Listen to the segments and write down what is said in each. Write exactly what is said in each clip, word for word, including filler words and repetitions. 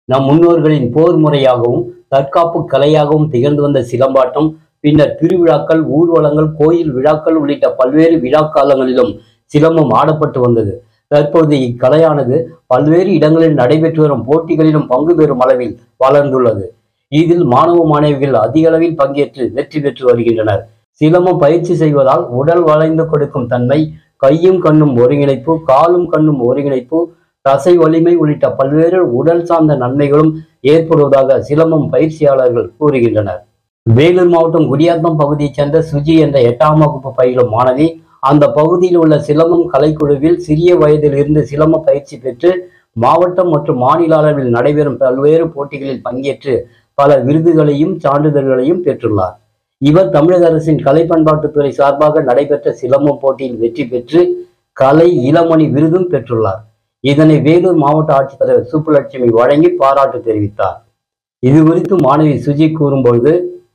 நம் முன்னோர்களின் போர் முறையாகவும் தற்காப்பு கலையாகவும் திகழ்ந்து வந்த சிலம்பாட்டம் பின்னர் திருவிழாக்கள், ஊர்வலங்கள், கோயில் விழாக்கள் உள்ளிட்ட பல்வேறு விழா காலங்களிலும் சிலம்பம் ஆடப்பட்டு வந்தது. தற்போது இக்கலையானது பல்வேறு இடங்களில் நடைபெற்று வரும் போட்டிகளிலும் பங்கு பெறும் அளவில் வளர்ந்துள்ளது. இதில் மாணவ மாணவிகள் அதிக அளவில் பங்கேற்று வெற்றி பெற்று வருகின்றனர். சிலம்பம் பயிற்சி செய்வதால் உடல் வளைந்து கொடுக்கும் தன்மை, கையும் கண்ணும் ஒருங்கிணைப்பு, காலும் கண்ணும் ஒருங்கிணைப்பு, தசை வலிமை உள்ளிட்ட பல்வேறு உடல் சார்ந்த நன்மைகளும் ஏற்படுவதாக சிலம்பம் பயிற்சியாளர்கள் கூறுகின்றனர். வேலூர் மாவட்டம் குடியாத்தம் பகுதியைச் சேர்ந்த சுஜி என்ற எட்டாம் வகுப்பு பயிலும் மாணவி அந்த பகுதியில் உள்ள சிலம்பம் கலைக்குழுவில் சிறிய வயதில் இருந்து சிலம்ப பயிற்சி பெற்று மாவட்டம் மற்றும் மாநில அளவில் நடைபெறும் பல்வேறு போட்டிகளில் பங்கேற்று பல விருதுகளையும் சான்றிதழ்களையும் பெற்றுள்ளார். இவர் தமிழக அரசின் கலை பண்பாட்டுத்துறை சார்பாக நடைபெற்ற சிலம்பம் போட்டியில் வெற்றி பெற்று கலை இளமணி விருதும் பெற்றுள்ளார். இதனை வேலூர் மாவட்ட ஆட்சித்தலைவர் சுப்புலட்சுமி வழங்கி பாராட்டு தெரிவித்தார். இது குறித்து மாணவி சுஜி கூறும்பொழுது,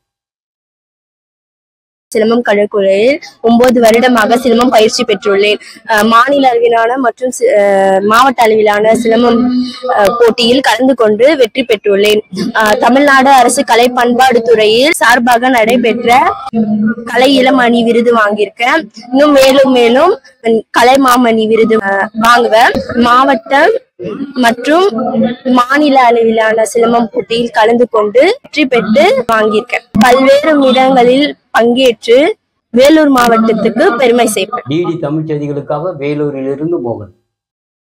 சிலம்பம் கலைக்குழுவில் ஒன்பது வருடமாக சிலம்பம் பயிற்சி பெற்றுள்ளேன். மாநில அளவிலான மற்றும் மாவட்ட அளவிலான சிலம்பம் போட்டியில் கலந்து கொண்டு வெற்றி பெற்றுள்ளேன். தமிழ்நாடு அரசு கலை பண்பாடு துறையில் சார்பாக நடைபெற்ற கலை இளமணி விருது வாங்கியிருக்கேன். இன்னும் மேலும் மேலும் கலை மாமணி விருது வாங்குவேன். மாவட்டம் மற்றும் மாநில அளவிலான சிலம்பம் போட்டியில் கலந்து கொண்டு வெற்றி பெற்று வாங்கியிருக்கேன். பல்வேறு இடங்களில் பங்கேற்று வேலூர் மாவட்டத்துக்கு பெருமை சேர்ப்பேன். டிடி தமிழ் செய்திகளுக்காக வேலூரிலிருந்து மோகன்.